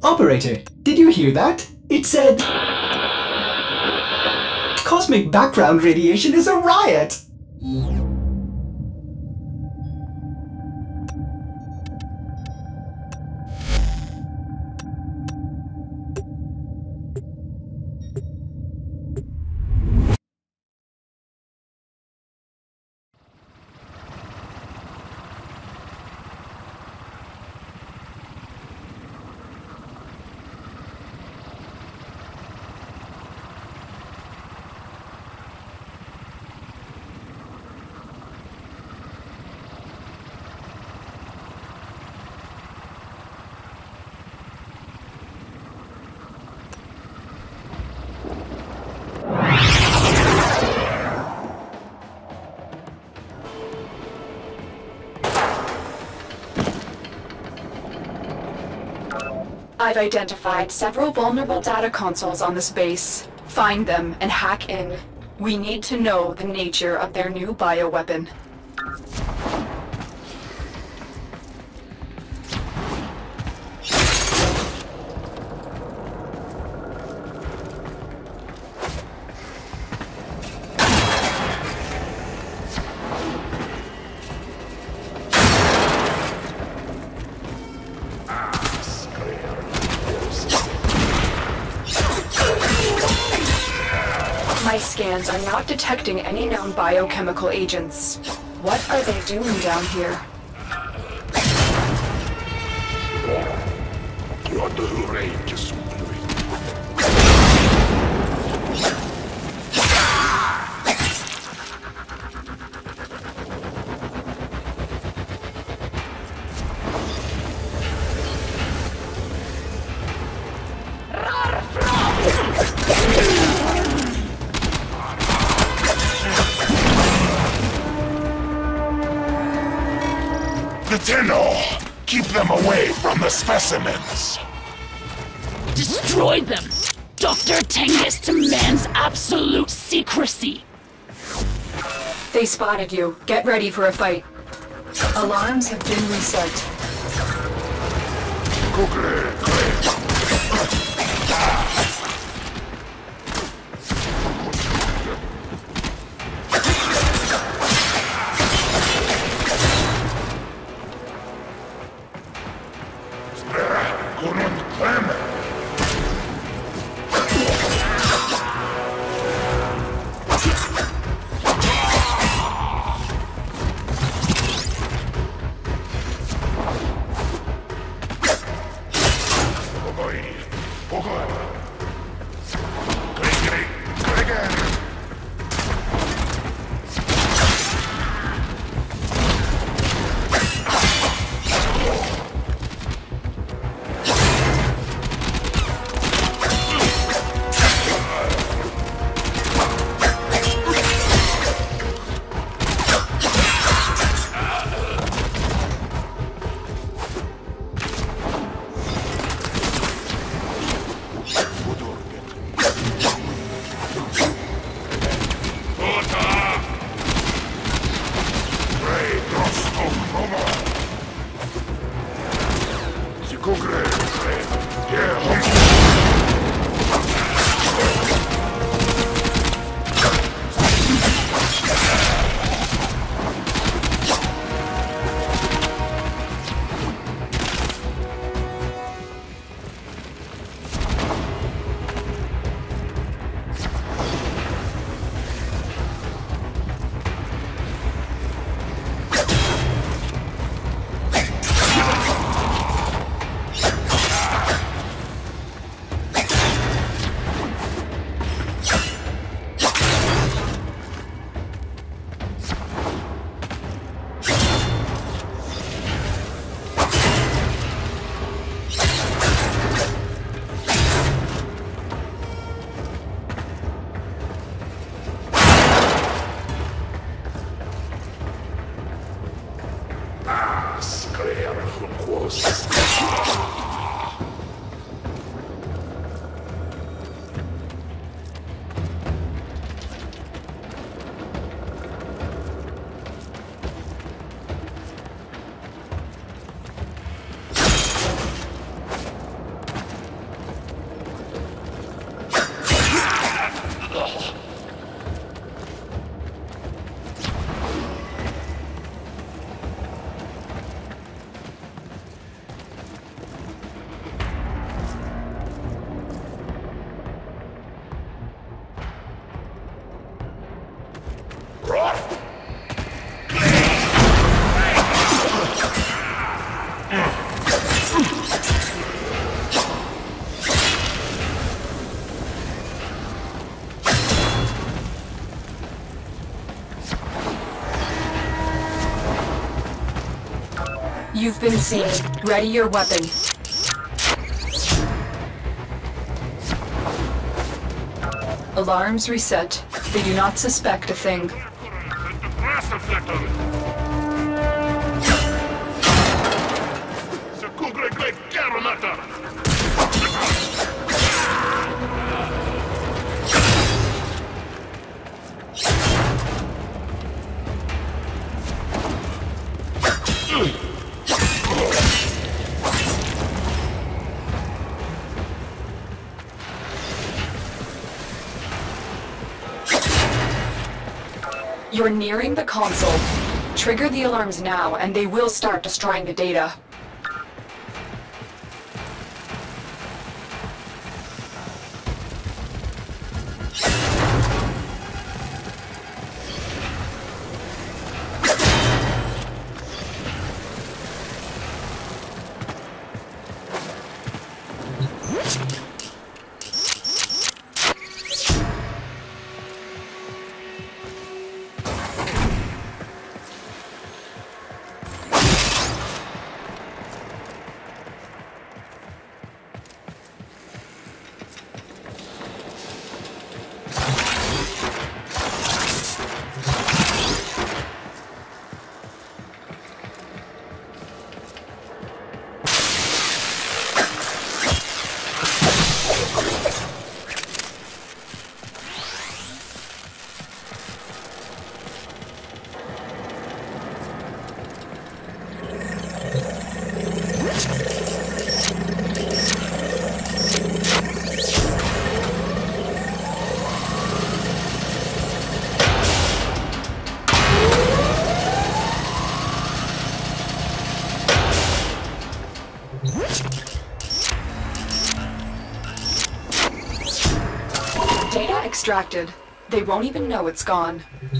Operator, did you hear that? It said... Cosmic background radiation is a riot! I've identified several vulnerable data consoles on this base. Find them and hack in. We need to know the nature of their new bioweapon. My scans are not detecting any known biochemical agents. What are they doing down here? Keep them away from the specimens. Destroy them! Dr. Tengus demands absolute secrecy. They spotted you. Get ready for a fight. Alarms have been reset. You've been seen. Ready your weapon. Alarms reset. They do not suspect a thing. You're nearing the console. Trigger the alarms now, and they will start destroying the data. Data extracted. They won't even know it's gone.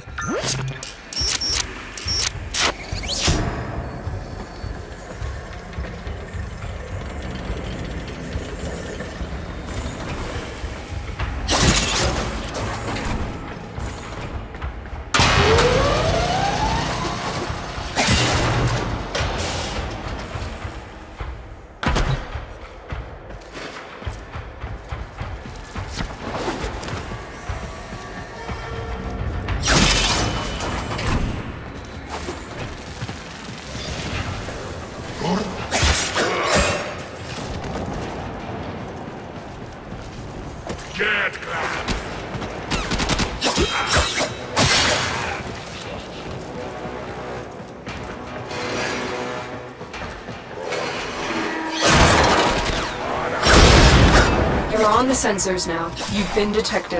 Get clapped! You're on the sensors now. You've been detected.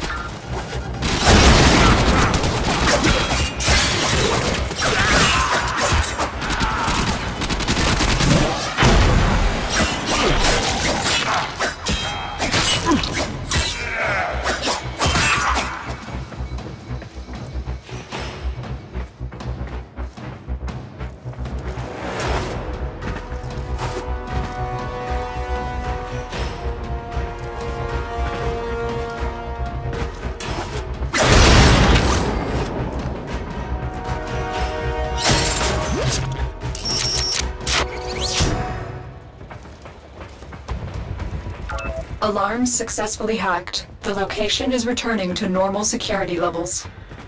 Alarms successfully hacked. The location is returning to normal security levels.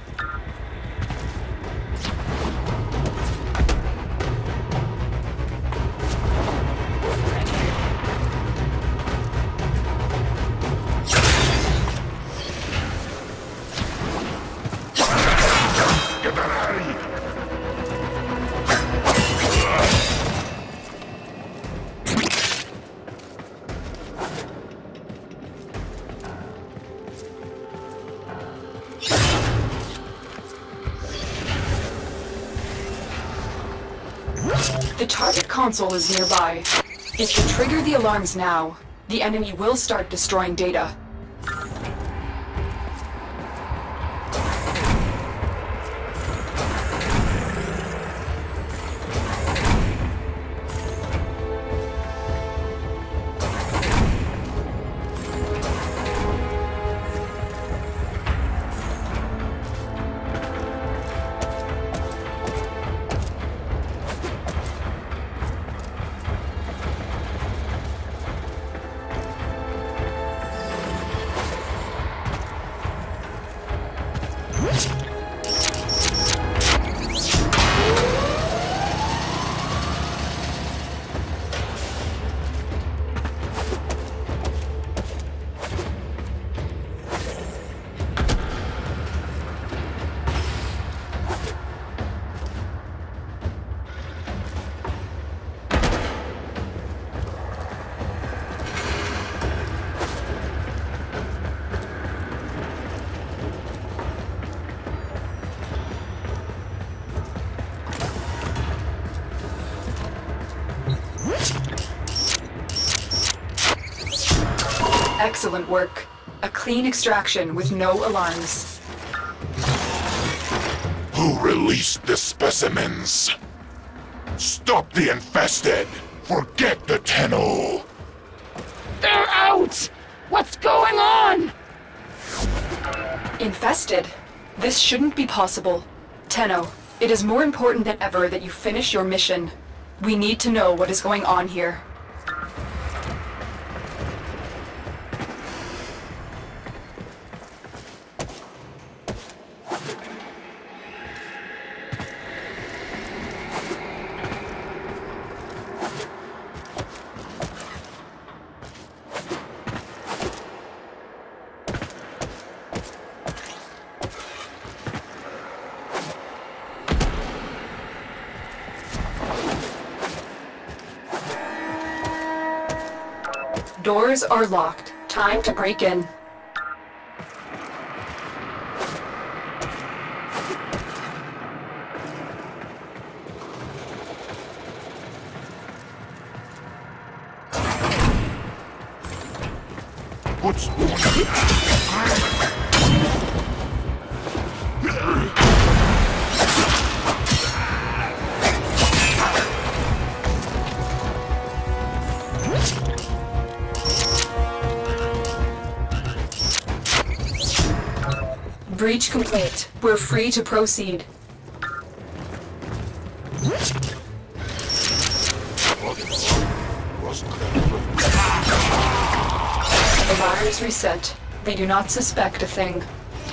Get that out of here! The target console is nearby. If you trigger the alarms now, the enemy will start destroying data. Excellent work. A clean extraction with no alarms. Who released the specimens? Stop the infested! Forget the Tenno! They're out! What's going on? Infested? This shouldn't be possible. Tenno, it is more important than ever that you finish your mission. We need to know what is going on here. Doors are locked. Time to break in. What's going on? Breach complete. We're free to proceed. Alarms reset. They do not suspect a thing.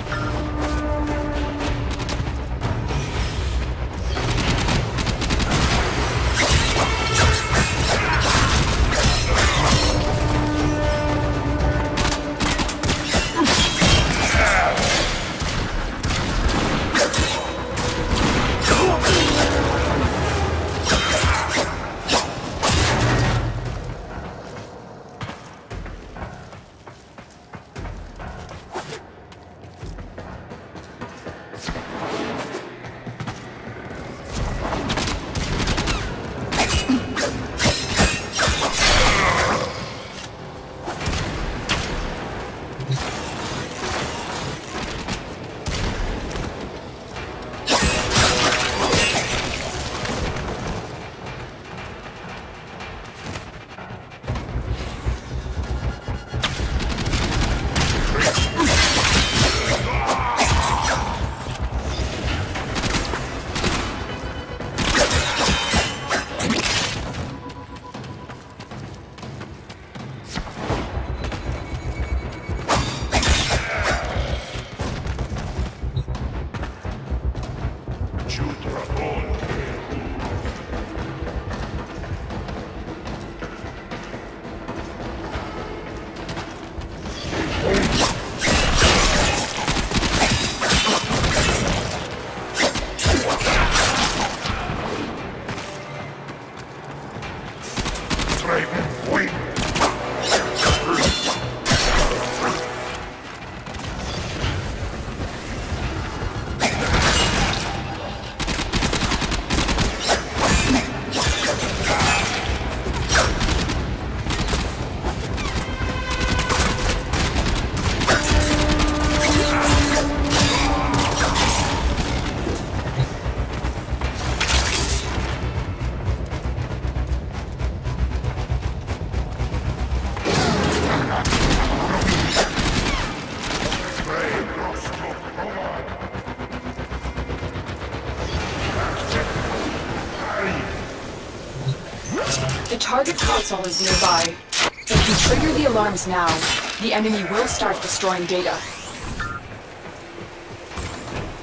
The target console is nearby. If you trigger the alarms now, the enemy will start destroying data.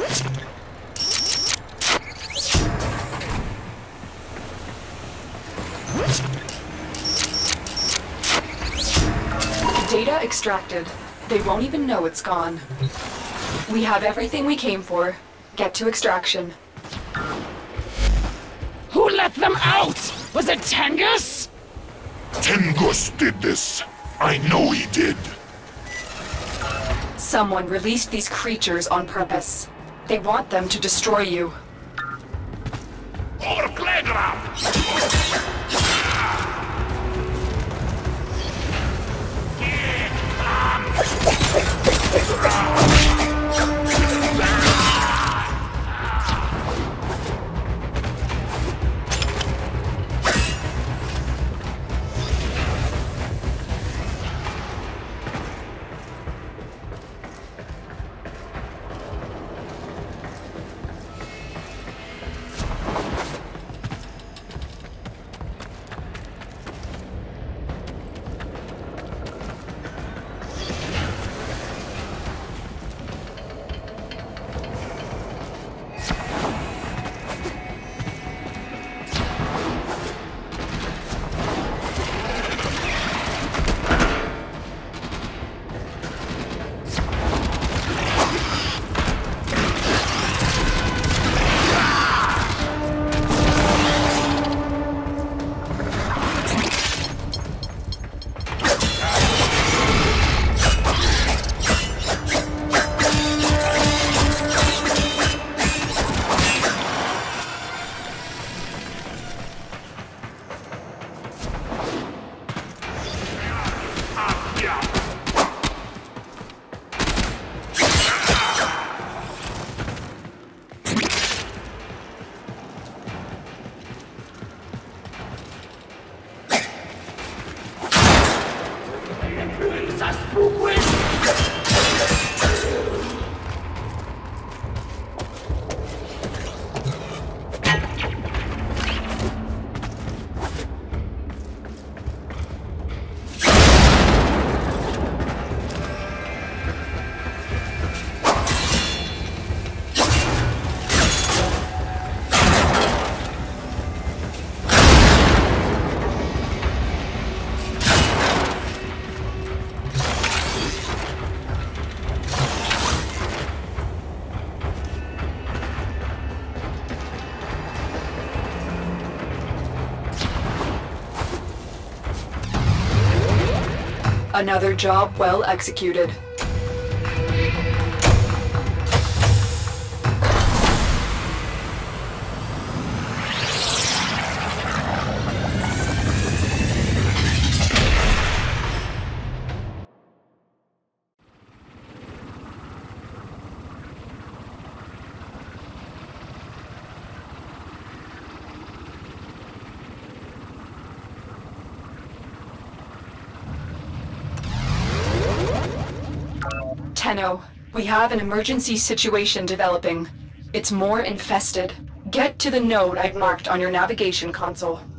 Data extracted. They won't even know it's gone. We have everything we came for. Get to extraction. Who let them out? Was it Tengus? Tengus did this. I know he did. Someone released these creatures on purpose. They want them to destroy you. Another job well executed. Tenno, we have an emergency situation developing. It's more infested. Get to the node I've marked on your navigation console.